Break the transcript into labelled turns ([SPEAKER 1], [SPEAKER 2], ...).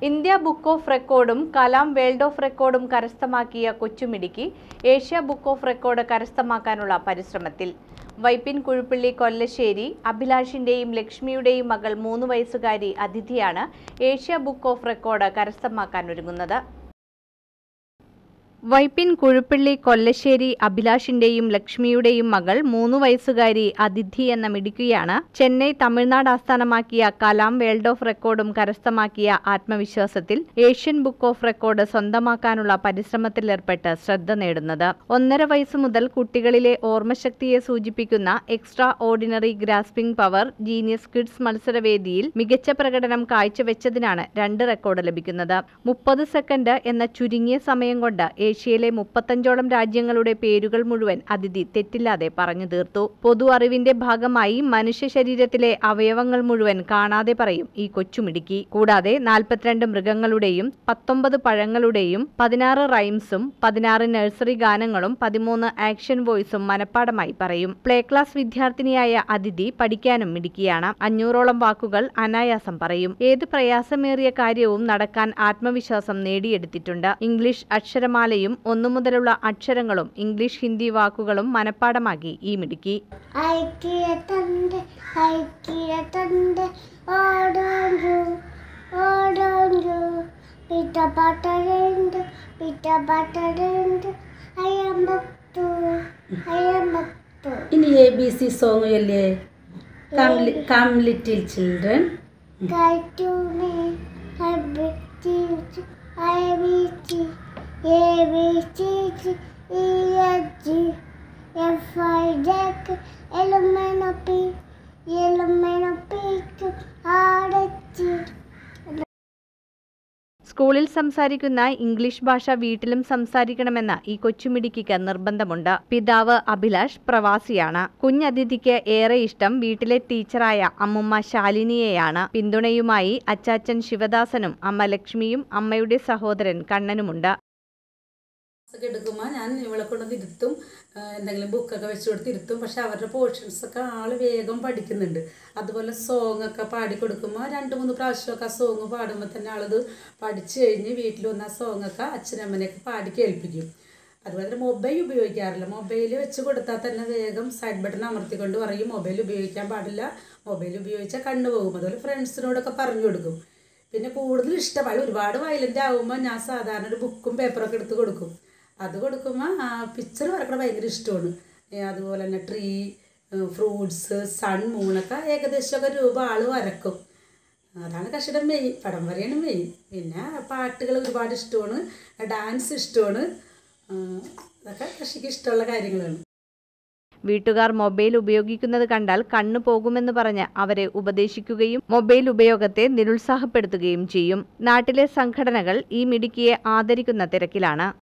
[SPEAKER 1] India book of റെക്കോർഡും Kalam world of റെക്കോർഡും കരസ്ഥമാക്കിയ കൊച്ചുമിടുക്കി ഏഷ്യ ബുക്ക് ഓഫ് റെക്കോർഡ് കരസ്ഥമാക്കാനുള്ള പരിശ്രമത്തിൽ. വൈപ്പിൻ കുഴുപ്പിള്ളി കൊല്ലശ്ശേരി അഭിലാഷിന്റെയും ലക്ഷ്മിയുടെയും മകൾ 3 വയസ്സുകാരി അതിഥിയാണ് ഏഷ്യ ബുക്ക് ഓഫ് റെക്കോർഡ് കരസ്ഥമാക്കാനൊരുങ്ങുന്നത്. വൈപ്പിൻ കുഴുപ്പിള്ളി കൊല്ലശ്ശേരി അഭിലാഷിന്റെയും ലക്ഷ്മിയുടെയും മകൾ 3 വയസ്സുകാരി അതിഥി എന്ന മിടുക്കിയാണ് ചെന്നൈ തമിഴ്നാട് ആസ്ഥാനമാക്കിയ കലാം വേൾഡ് ഓഫ് റെക്കോർഡും കരസ്ഥമാക്കിയ ആത്മവിശ്വാസത്തിൽ ഏഷ്യൻ ബുക്ക് ഓഫ് റെക്കോർഡ് സ്വന്തമാക്കാനുള്ള പരിശ്രമത്തിലേർപ്പെട്ട് ശ്രദ്ധ നേടുന്നത്. 1.5 വയസ്സ് മുതൽ കുട്ടികളിലെ ഓർമ്മശക്തിയെ സൂചിപ്പിക്കുന്ന extraordinary grasping power genius kids മത്സരവേദിയിൽ മികച്ച പ്രകടനം കാഴ്ചവെച്ചതിനാണ് 2 റെക്കോർഡ് ലഭിക്കുന്നത്. 30 സെക്കൻഡ് എന്ന ചുരുങ്ങിയ സമയം കൊണ്ട് ഏഷ്യയിലെ 35ഓളം രാജ്യങ്ങളുടെ പേരുകൾ മുഴുവൻ അതിഥി തെറ്റില്ലാതെ പറഞ്ഞു തീർത്തു. പൊതു അറിവിന്റെ ഭാഗമായി മനുഷ്യ ശരീരത്തിലെ അവയവങ്ങൾ മുഴുവൻ കാണാതെ പറയും ഈ കൊച്ചുമിടുക്കി. കൂടാതെ 42 മൃഗങ്ങളുടെയും 19 പഴങ്ങളുടെയും 16 റൈംസും 16 നഴ്സറി ഗാനങ്ങളും 13 ആക്ഷൻ വോയിസും മനഃപ്പാടമായി പറയും. പ്ലേ ക്ലാസ് വിദ്യാർത്ഥിനിയായ അതിഥി പഠിക്കാനും മിടുക്കിയാണ്. 500ഓളം വാക്കുകൾ അനായാസം പറയും. ഏത് പ്രയാസമേറിയ കാര്യവും നടക്കാൻ ആത്മവിശ്വാസം നേടിയെടുത്തിട്ടുണ്ട്. ഇംഗ്ലീഷ് അക്ഷരമാലയും 1 മുതലുള്ള അക്ഷരങ്ങളും ഇംഗ്ലീഷ് ഹിന്ദി വാക്കുകളും മനഃപ്പാടമാക്കി ഈ മിടുക്കി.
[SPEAKER 2] ഇനി ABC സോങ് അല്ലേ? Come little children.
[SPEAKER 1] സ്കൂളിൽ സംസാരിക്കുന്ന ഇംഗ്ലീഷ് ഭാഷ വീട്ടിലും സംസാരിക്കണമെന്ന് ഈ കൊച്ചുമിടുക്കിക്ക് നിർബന്ധമുണ്ട്. പിതാവ് അഭിലാഷ് പ്രവാസിയാണ്. കുഞ്ഞതിഥിക്ക് ഏറെ ഇഷ്ടം വീട്ടിലെ ടീച്ചറായ അമ്മുമ്മ ശാലിനിയെയാണ്. പിന്തുണയുമായി അച്ചാച്ചൻ ശിവദാസനും അമ്മ ലക്ഷ്മിയും അമ്മയുടെ സഹോദരൻ കണ്ണനുമുണ്ട്.
[SPEAKER 2] എടുക്കുമ്പോൾ ഞാൻ ഇവളെ കൊണ്ട് ഇരുത്തും, എന്തെങ്കിലും ബുക്കൊക്കെ വെച്ച് കൊടുത്ത് ഇരുത്തും. പക്ഷെ അവരുടെ പോർഷൻസൊക്കെ ആൾ വേഗം പഠിക്കുന്നുണ്ട്. അതുപോലെ സോങ്ങൊക്കെ പാടിക്കൊടുക്കുമ്പോൾ 2-3 പ്രാവശ്യമൊക്കെ ആ സോങ് പാടുമ്പോൾ തന്നെ ആളത് പഠിച്ചു കഴിഞ്ഞ് വീട്ടിൽ വന്ന ആ സോങ്ങൊക്കെ അച്ഛനമ്മനെയൊക്കെ പാടി കേൾപ്പിക്കും. അതുപോലെ തന്നെ മൊബൈൽ ഉപയോഗിക്കാറില്ല. മൊബൈൽ വെച്ച് കൊടുത്താൽ തന്നെ വേഗം സൈഡ് ബട്ടൺ അമർത്തിക്കൊണ്ട് പറയും മൊബൈൽ ഉപയോഗിക്കാൻ പാടില്ല, മൊബൈൽ ഉപയോഗിച്ചാൽ കണ്ണു പോകും. അതുപോലെ ഫ്രണ്ട്സിനോടൊക്കെ പറഞ്ഞു കൊടുക്കും. പിന്നെ കൂടുതൽ ഇഷ്ടമായി ഒരുപാട് വയലൻ്റ് ആകുമ്പോൾ ഞാൻ സാധാരണ ഒരു ബുക്കും പേപ്പറൊക്കെ എടുത്ത് കൊടുക്കും. അത് കൊടുക്കുമ്പോൾ പിക്ചർ വരക്കണ ഭയങ്കര ഇഷ്ടമാണ്. അതുപോലെ തന്നെ ട്രീ, ഫ്രൂട്ട്സ്, സൺ, മൂണൊക്കെ ഏകദേശമൊക്കെ രൂപ ആൾ വരക്കും. അതാണ് കഷിയുടെ മെയിൻ. പടം വരെയാണ് മെയിൻ. പിന്നെ പാട്ടുകൾ ഒരുപാട് ഇഷ്ടമാണ്, ഡാൻസ് ഇഷ്ടമാണ്. അതൊക്കെ കഷിക്ക് ഇഷ്ടമുള്ള കാര്യങ്ങളാണ്.
[SPEAKER 1] വീട്ടുകാർ മൊബൈൽ ഉപയോഗിക്കുന്നത് കണ്ടാൽ കണ്ണു പോകുമെന്ന് പറഞ്ഞ് അവരെ ഉപദേശിക്കുകയും മൊബൈൽ ഉപയോഗത്തെ നിരുത്സാഹപ്പെടുത്തുകയും ചെയ്യും. നാട്ടിലെ സംഘടനകൾ ഈ മിടുക്കിയെ ആദരിക്കുന്ന തിരക്കിലാണ്.